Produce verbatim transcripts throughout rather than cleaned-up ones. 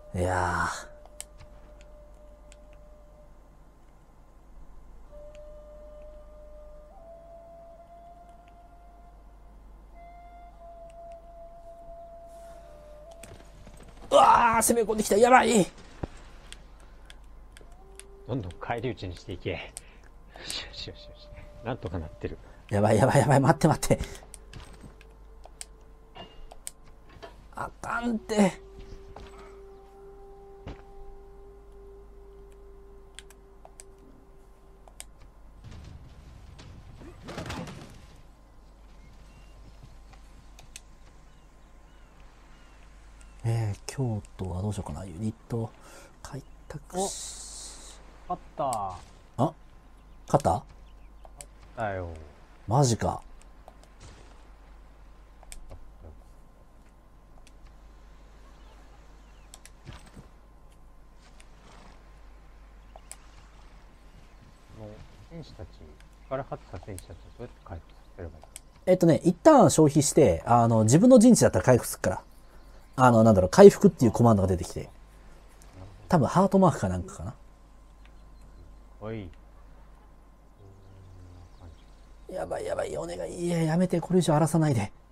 いやー。うわー、攻め込んできた。やばい。 どんどん返り討ちにしていけ。よしよしよしよし。なんとかなってる。 やばいやばいやばい。待って待って。あかんって。えー、京都はどうしようかな。ユニット開拓し。 あった。ああ、勝った。 だよ。 マジか。 もう戦士たち、力発した戦士たちをどうやって回復させればいい？ えっとね、一旦消費して、あの、自分の陣地だったら回復するから。あの、なんだろう、回復っていうコマンドが出てきて。多分ハートマークかなんかかな。 おい。 やばいやばい、お願い。いや、やめて、これ以上荒らさないで。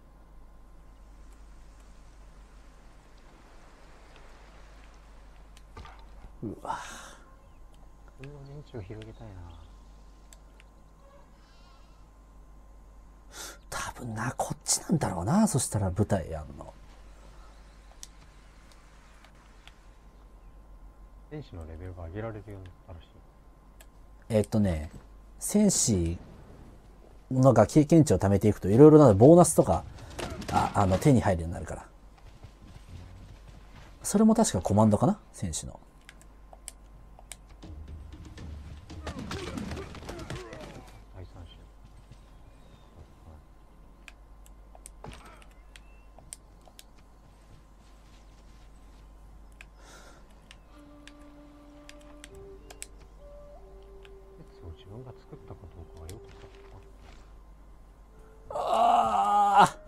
うわ。 自分の陣地を広げたいな。 多分な、こっちなんだろうな。そしたら舞台やんの。 戦士のレベルが上げられるようになったらしい。 えっとね、戦士のが経験値を貯めていくと、いろいろなボーナスとか、あ、あの、手に入るようになるから。それも確かコマンドかな、戦士の。 第三種。鉄を自分が作ったかどうかはよくさ。 ああ。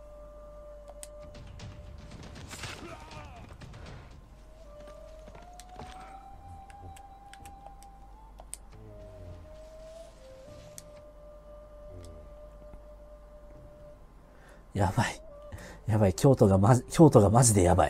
やばい。やばい。京都がまじ、京都がマジでやばい。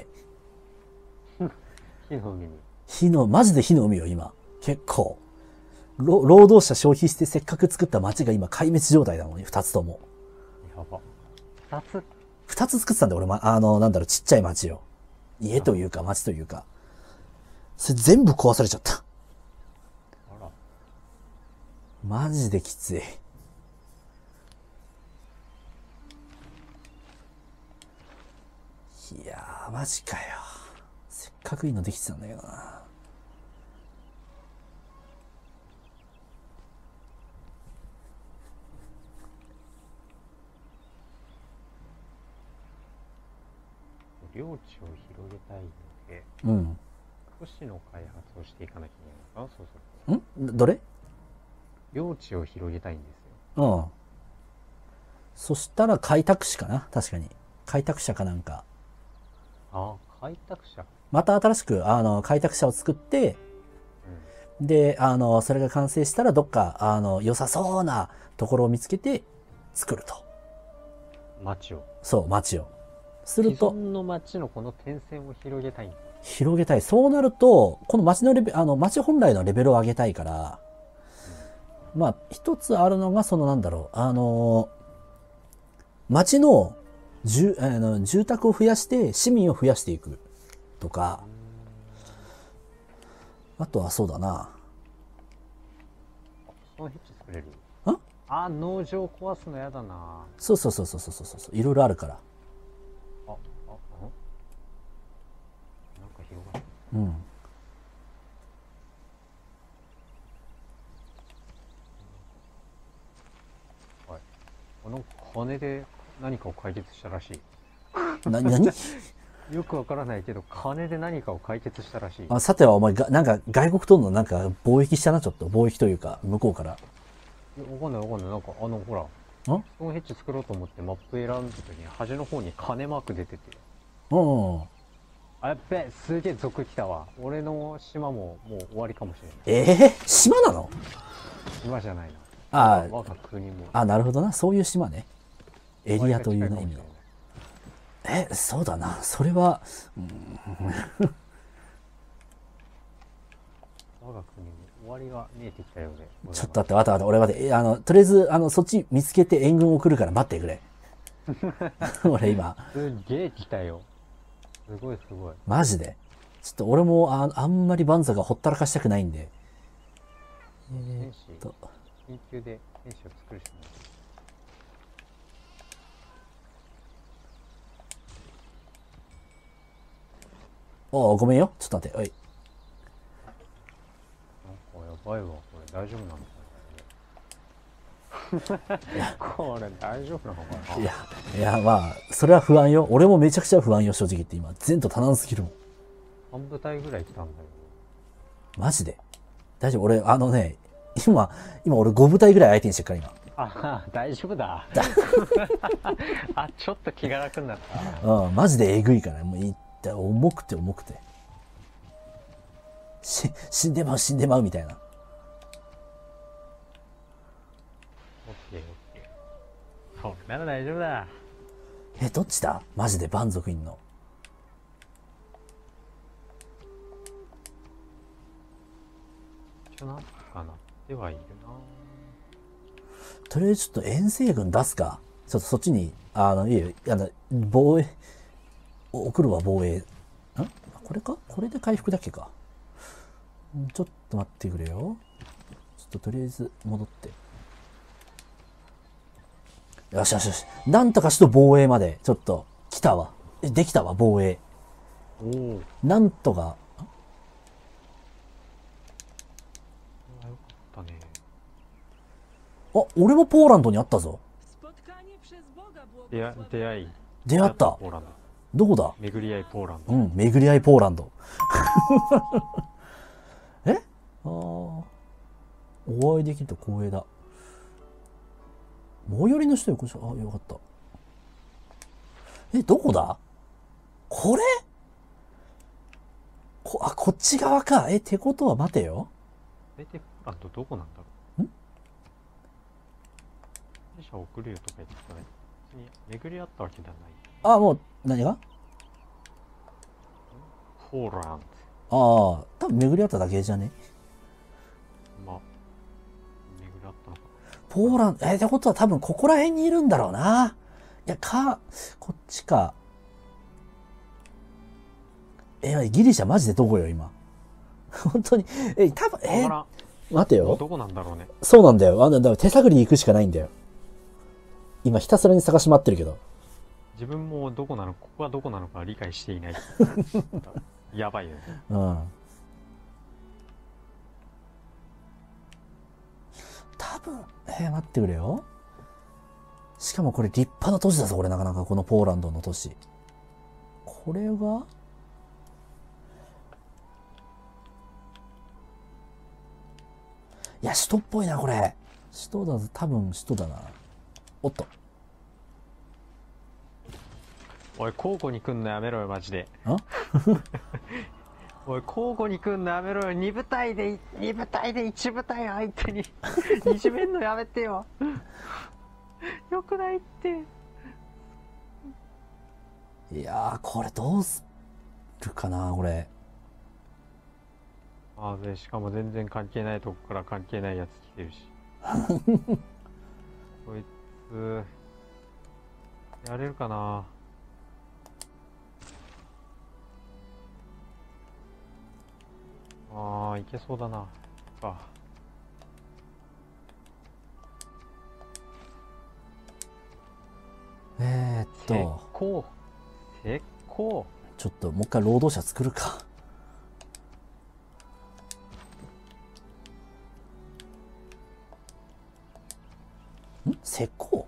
火の海に。 火の、マジで火の海よ、今。結構。労労働者消費してせっかく作った街が今壊滅状態なのに、二つとも。 やば。二つ二つ作ってたんだよ、俺、ま、あの、なんだろう、ちっちゃい街よ。家というか、街というか。それ全部壊されちゃった。 あら。 マジできつい。いやー、マジかよ。せっかくいいのできてたんだけどな。 領地を広げたいので、 うん。 都市の開発をしていかなきゃいけないのかな、そうすると。 んどれ？ 領地を広げたいんですよ。 うん。そしたら開拓士かな、確かに。開拓者かなんか。 ああ、開拓者。 また新しく、あの、開拓者を作って、 うん、 で、あの、それが完成したらどっか、あの、良さそうなところを見つけて作ると。 町を。 そう、町を。すると。 既存の町のこの点線を広げたいんだ。 広げたい。そうなると、この町のレベル、あの、町本来のレベルを上げたいから、うん、まあ、一つあるのが、そのなんだろう、あの、町の、住、あの、住宅を増やして、市民を増やしていくとか、あとはそうだな。 そのヘッジ作れる？ ん？ あ、農場壊すのやだな。 そうそうそうそうそうそうそう。いろいろあるから。 あ、あ、あ、なんか広がる。 うん。 はい。あの金で何かを解決したらしい。 な、なに？ よくわからないけど、金で何かを解決したらしい。 あ、さてはお前が、なんか外国とのなんか貿易したな、ちょっと。貿易というか、向こうから。 いや、わかんないわかんない。なんか、あの、ほら、 ん？ ストーンヘッジ作ろうと思ってマップ選んだ時に端の方に金マーク出てて、 うん。 ああ、やっべ、すげえ族来たわ。俺の島ももう終わりかもしれない。 ええー、島なの？ 島じゃないな。 あ我が国も。 あ、なるほどな。そういう島ね。エリアという終わ意味の。 りが近いかもしれない。 え、そうだな。それは、 我が国も終わりが見えてきたようでございます。 ちょっと待って、待って、待って、俺待って、えあの、とりあえず、あの、そっち見つけて援軍送るから待ってくれ。俺今、 すげえ来たよ。すごいすごい。 マジで。ちょっと俺もあ、あんまりバンザがほったらかしたくないんで。え戦士ー、っと、 緊急で戦士を作るしかない。 おお、ごめんよ。ちょっと待って。おい。 なんかやばいわ。これ大丈夫なのかなこれ大丈夫なのかないや、いや、まあ、それは不安よ。俺もめちゃくちゃ不安よ、正直言って今。全と多難すぎるもん。 半部隊ぐらい来たんだよ。 マジで。大丈夫。俺、あのね、今、今俺ご部隊ぐらい相手にしてるから今。 あ、大丈夫だ。あ、ちょっと気が楽になった。 うん、マジでえぐいから、もういった重くて重くて。し、死んでまう死んでまうみたいな。 オッケーオッケー。そう、なら大丈夫だ。 え、どっちだマジで蛮族いんの。 一応なんかなってはいるな。 とりあえずちょっと遠征軍出すか。ちょっとそっちに、あの、いいよ、あの、防衛、送るわ、防衛。んこれかこれで回復だけか。んちょっと待ってくれよ。ちょっととりあえず戻って。よしよしよし。なんとかしと防衛まで、ちょっと、来たわ。え、できたわ、防衛。 おお。 なんとか、 これはよかったね。 あ、俺もポーランドにあったぞ。 出会出会い。 出会った。 ポーランド。 どこだ？ 巡り合いポーランド。 うん、巡り合いポーランド。え？ああ。お会いできると光栄だ。最寄りの人よこしょ。あ、よかった。え、どこだ？これ？こ、あ、こっち側か。え、ってことは待てよ。 大体ポーランドどこなんだろう。 ん？ 戦車送るよとか言ってたね。別に巡り合ったわけではない。 あ、もう、何が？ ポーランド。 ああ、多分巡り合っただけじゃね？ まあ、巡り合ったのか。 ポーランド、え、ってことは多分ここら辺にいるんだろうな。いや、か、こっちか。え、ギリシャマジでどこよ、今。本当に。え、多分、え、待てよ。 どこなんだろうね。 そうなんだよ。あの、だから手探りに行くしかないんだよ。今ひたすらに探し回ってるけど。 自分もどこなの、ここがどこなのか理解していない。やばいよね。 うん。多分、えー、待ってくれよ。しかもこれ立派な都市だぞ、これなかなかこのポーランドの都市。これがいや、首都っぽいな、これ。首都だぞ、多分首都だな。おっと。 おい、交互に来んのやめろよ、マジで。 んおい、交互に来んのやめろよ。二部隊で、二部隊で一部隊相手に、いじめんのやめてよ。よくないって。 いやー、これどうするかな、これ。 ああ、で、しかも全然関係ないとこから関係ないやつ来てるし。こいつ、やれるかな。ああ、いけそうだな。あ。 えー、っと。 石膏。石膏。 ちょっともう一回労働者作るか。ん？石膏？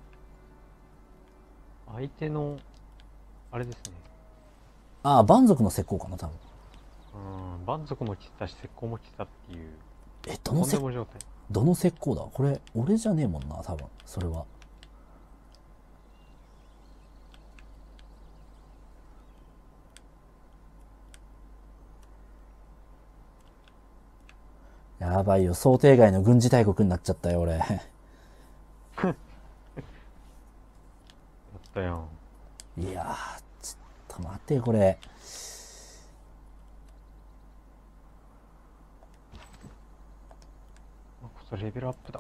相手の、あれですね。 ああ、蛮族の石膏かな、多分。 うん、蛮族も来てたし、石膏も来てたっていう。 え、どの石膏状態。 どの石膏だこれ、俺じゃねえもんな、多分。それは。 やばいよ、想定外の軍事大国になっちゃったよ、俺。 やったよ。 いやー、ちょっと待って、これ。 こそレベルアップだ。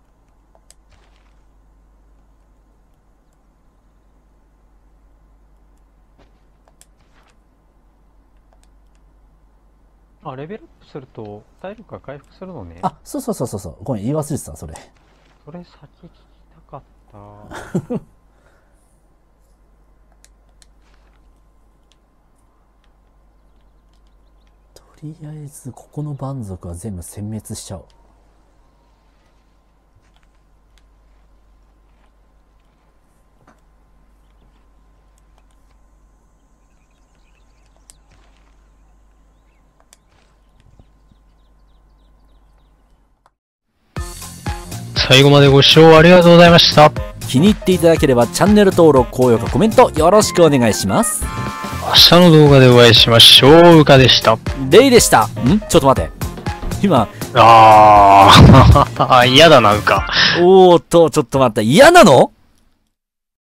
あ、レベルアップすると体力が回復するのね。 あ、そうそうそうそうそう。ごめん、言い忘れてた、それ。 それ先聞きたかった。 とりあえず、ここの蛮族は全部殲滅しちゃおう。 最後までご視聴ありがとうございました。 気に入っていただければチャンネル登録、高評価、コメントよろしくお願いします。 明日の動画でお会いしましょう。うかでした。 レイでした。んちょっと待って。今。 あー、嫌だな、うか。 おーっと、ちょっと待って。嫌なの？